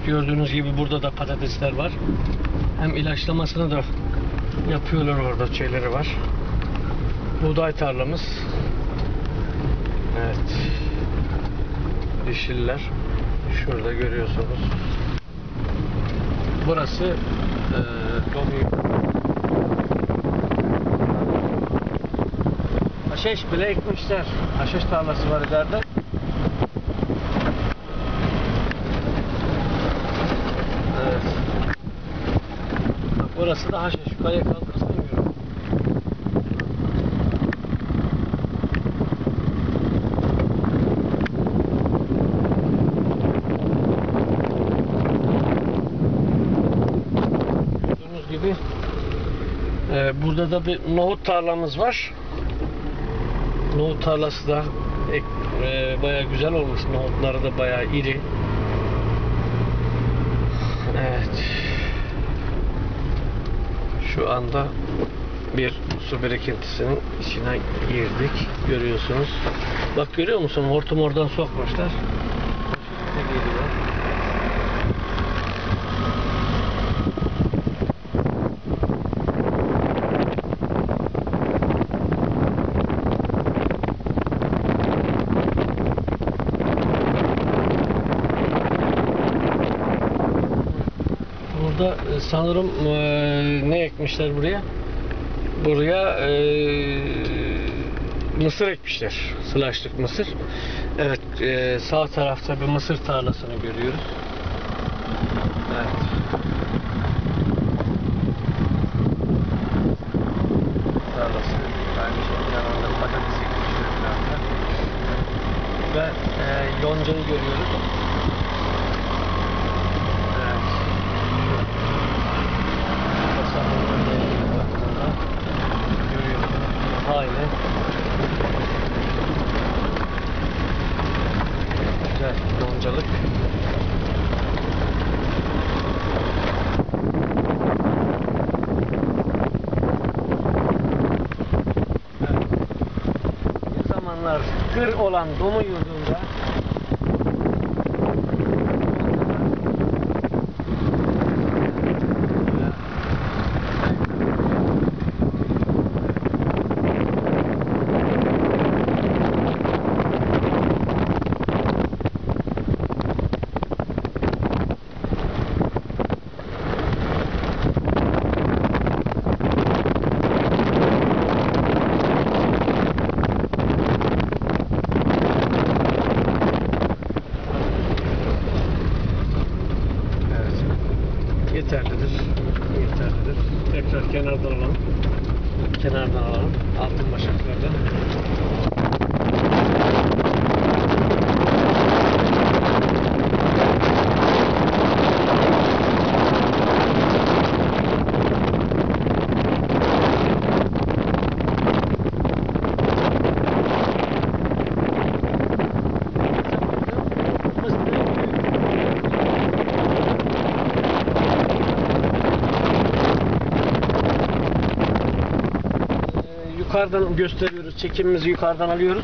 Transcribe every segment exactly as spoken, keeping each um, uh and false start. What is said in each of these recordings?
gördüğünüz gibi burada da patatesler var. Hem ilaçlamasını da yapıyorlar, orada şeyleri var. Buğday tarlamız. Evet. Yeşiller. Şurada görüyorsunuz. Burası e, domuyor. Haşhaş bile ekmişler. Haşhaş tarlası var ileride. Evet. Bak, burası da haşhaş. Yukarıya kaldırsam yürü. Gördüğünüz gibi e, burada da bir nohut tarlamız var. Nohut tarlası da e, bayağı güzel olmuş. Nohutları da bayağı iri. Evet. Şu anda bir su birikintisinin içine girdik. Görüyorsunuz. Bak, görüyor musun? Hortum oradan sokmuşlar. Burada sanırım e, ne ekmişler buraya? Buraya e, mısır ekmişler. Sılaçlık mısır. Evet, e, sağ tarafta bir mısır tarlasını görüyoruz. Evet. Tarlası. Aynı şey yanında patates ekmişler. Ve e, yoncayı görüyoruz. Aynen. Güzel yoncalık. Evet. Bir zamanlar kır olan Domu yurdunda yeterlidir. Yeterlidir. Tekrar kenardan alalım. Kenardan alalım. Altın başaklardan. Yukarıdan gösteriyoruz. Çekimimizi yukarıdan alıyoruz.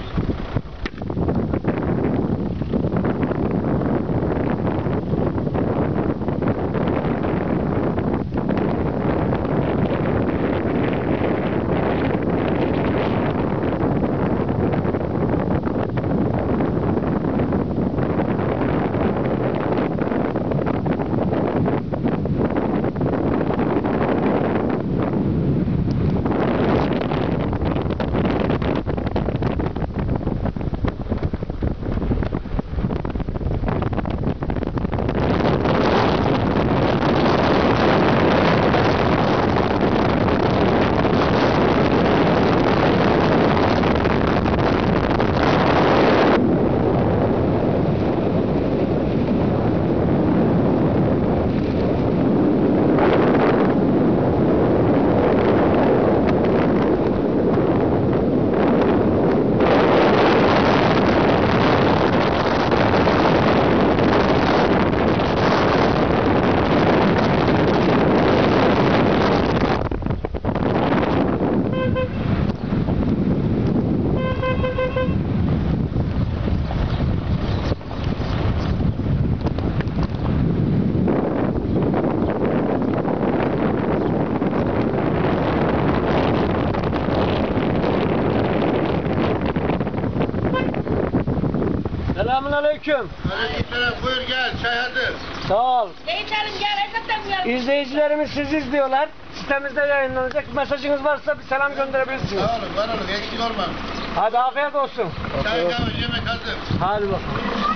Selamünaleyküm. Aleykümselam, buyur gel, çay hazır. Sağ ol. Ne içelim gel, Esat'tan gel. İzleyicilerimiz sizi izliyorlar. Sitemizde yayınlanacak. Mesajınız varsa bir selam gönderebilirsiniz. Sağ olun, var olun, eksik olmam. Hadi afiyet olsun. Çay kahve yemek hazır. Hadi bakalım.